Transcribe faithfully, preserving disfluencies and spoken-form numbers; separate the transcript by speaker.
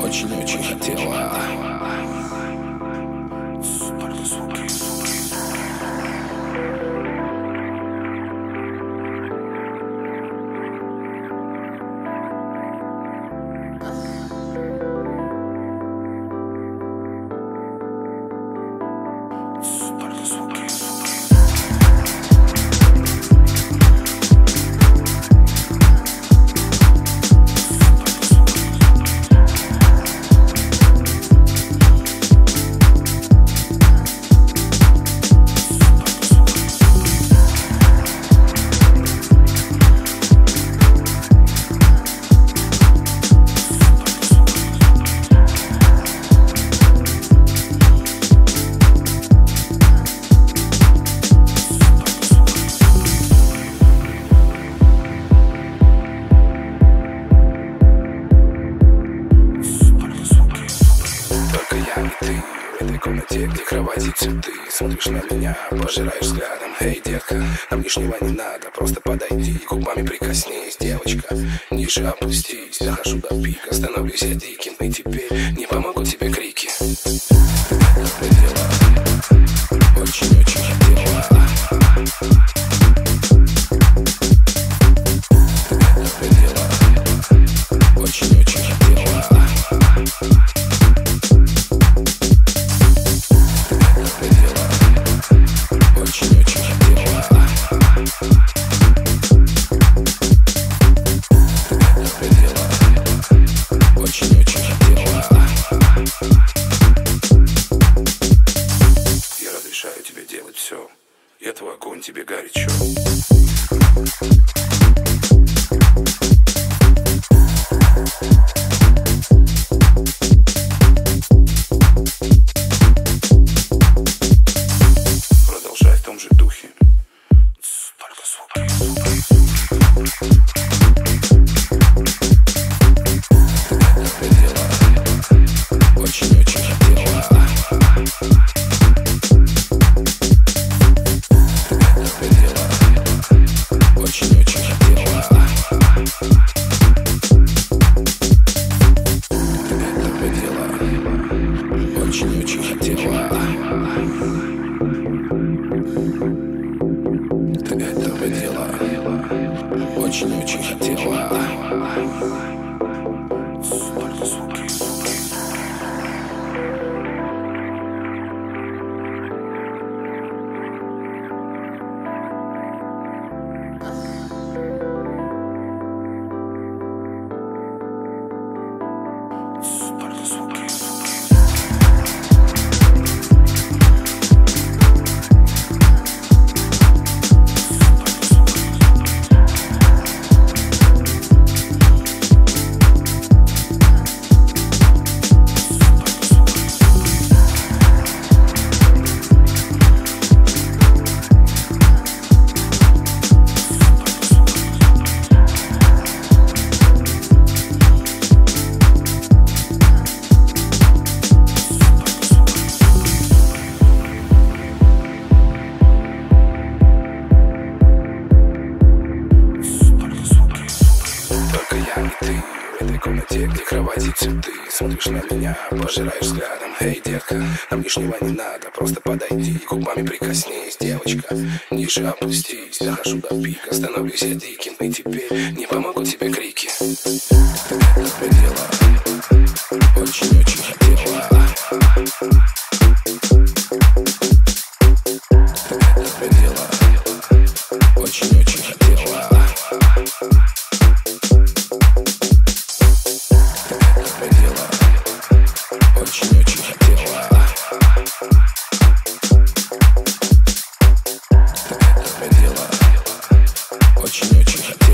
Speaker 1: очень-очень хотела. В этой комнате, где кровати цветы, смотришь на меня, пожираешь взглядом. Эй, детка, нам лишнего не надо, просто подойди, губами прикоснись, девочка, ниже опустись. Дохожу до пика, становлюсь я диким, и теперь не помогут тебе крики. Ты хотела, очень-очень хотела. Ты хотела, очень-очень хотела. Очень-очень хотела. Ты хотела. Очень-очень хотела. Я разрешаю тебе делать все. Я твой огонь, тебе горячо. Продолжай в том же духе. Только звуки. Ты хотела. Очень-очень хотела. Ты хотела. Очень-очень хотела. Ты хотела. Очень-очень хотела. Ты этого дела очень-очень хотела. Только звуки. Только звуки. В этой комнате, где кровати цветы, смотришь на меня, пожираешь взглядом. Эй, детка, нам лишнего не надо, просто подойди, губами прикоснись, девочка, ниже опустись. Дохожу до пика, становлюсь я диким, и теперь не помогут тебе крики. Ты это дела очень-очень хотела. Ты это дела очень-очень хотела. Очень-очень хотела. Ты это хотела. Очень-очень хотела.